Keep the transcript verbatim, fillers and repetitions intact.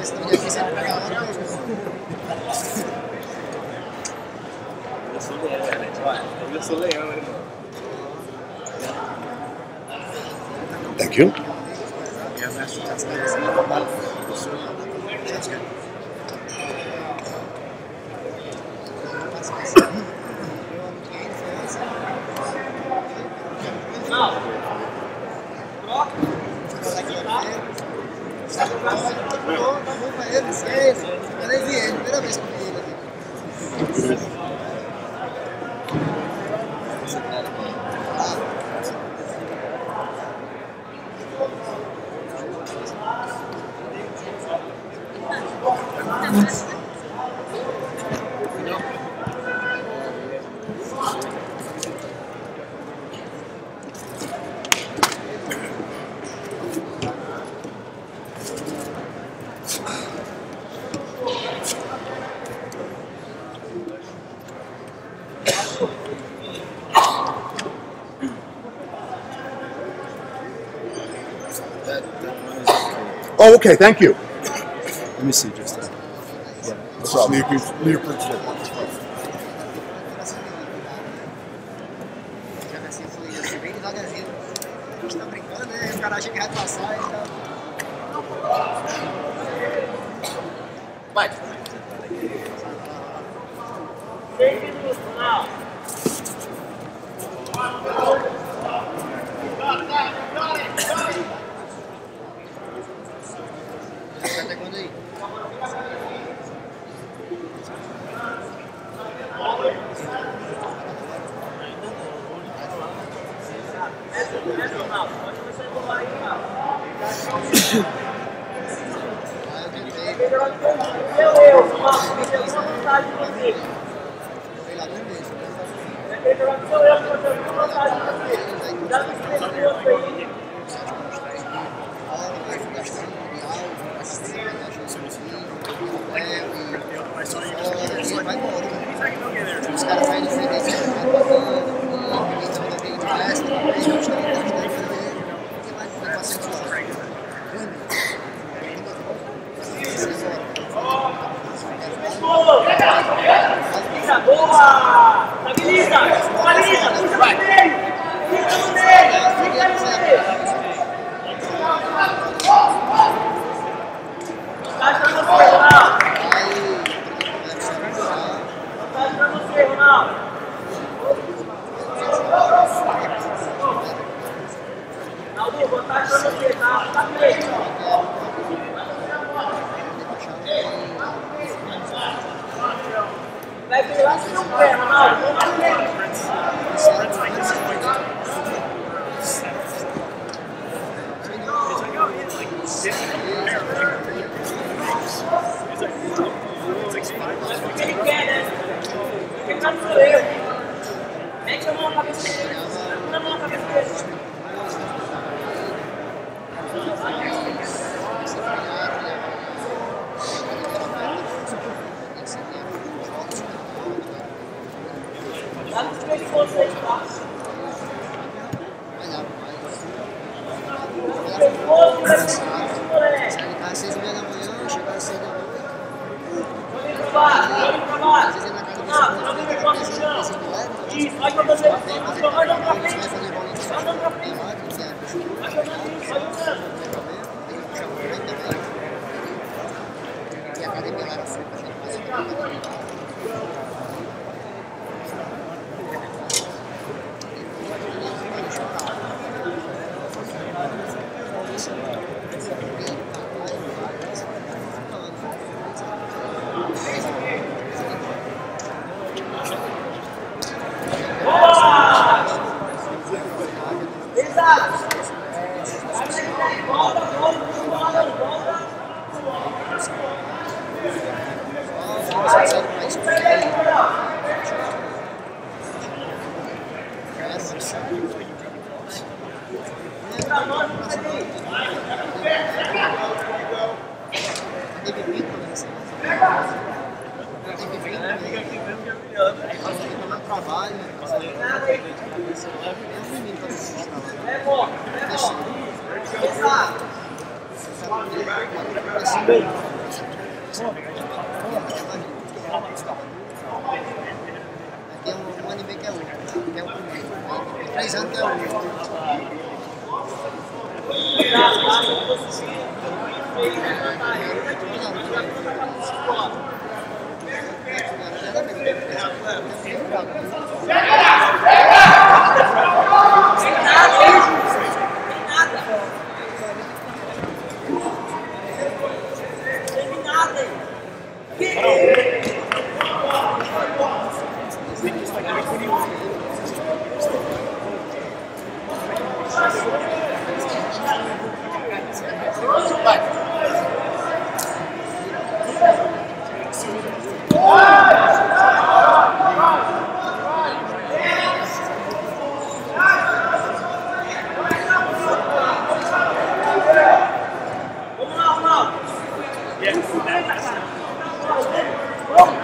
Thank you. Oh, okay, thank you. Let me see just that. Yeah, no problem. Leave your picture. Vai. Até quando aí? Os caras fazem diferença. Boa! Stabiliza! Stabiliza! Puxa no meio! Fica no meio! Fica no meio! Caixa pra você, Ronaldo! Caixa pra você, Ronaldo! Ronaldo, boa tarde pra você, tá? Tá feito! Vai virar seu pé, Ronaldo. Vamos na frente. O que ele quer, né? O que pecado sou eu. Mete a mão na cabeça dele. Mete a mão na cabeça dele. Dá nos três pontos aí, tá? Três pontos, três pontos, moleque. Sai às seis e meia da manhã, chegar às seis da noite. Olha pra baixo, olha pra baixo. Não, não vem pra chão. Isso, vai jogando pra frente. Vai jogando pra frente. Vai jogando pra frente. Vai jogando isso, vai jogando. E a academia lá era frente, a gente fazia. Aqui é um, um anime que é outro, que é o primeiro. Três anos que é outro. Yes.